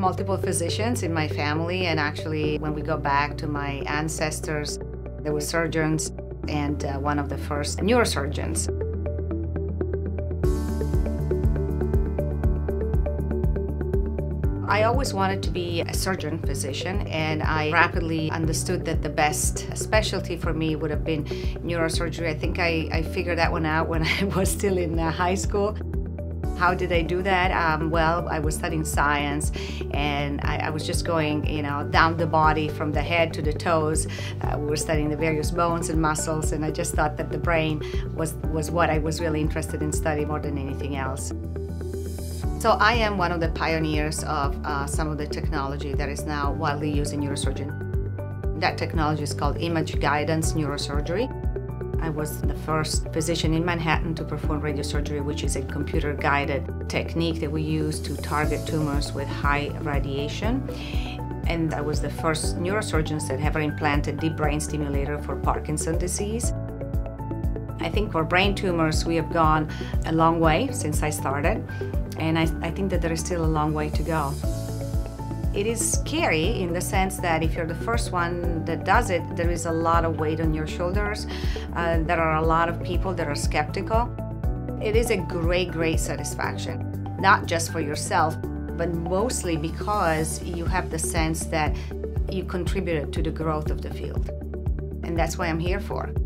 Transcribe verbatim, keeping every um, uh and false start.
multiple physicians in my family, and actually when we go back to my ancestors, there were surgeons and uh, one of the first neurosurgeons. I always wanted to be a surgeon physician, and I rapidly understood that the best specialty for me would have been neurosurgery. I think I, I figured that one out when I was still in uh, high school. How did I do that? Um, well, I was studying science, and I, I was just going, you know, down the body from the head to the toes. Uh, we were studying the various bones and muscles, and I just thought that the brain was, was what I was really interested in studying more than anything else. So I am one of the pioneers of uh, some of the technology that is now widely used in neurosurgery. That technology is called image guidance neurosurgery. I was the first physician in Manhattan to perform radiosurgery, which is a computer-guided technique that we use to target tumors with high radiation. And I was the first neurosurgeon that ever implanted deep brain stimulator for Parkinson's disease. I think for brain tumors, we have gone a long way since I started, and I, I think that there is still a long way to go. It is scary in the sense that if you're the first one that does it, there is a lot of weight on your shoulders. Uh, there are a lot of people that are skeptical. It is a great, great satisfaction, not just for yourself, but mostly because you have the sense that you contributed to the growth of the field. And that's what I'm here for.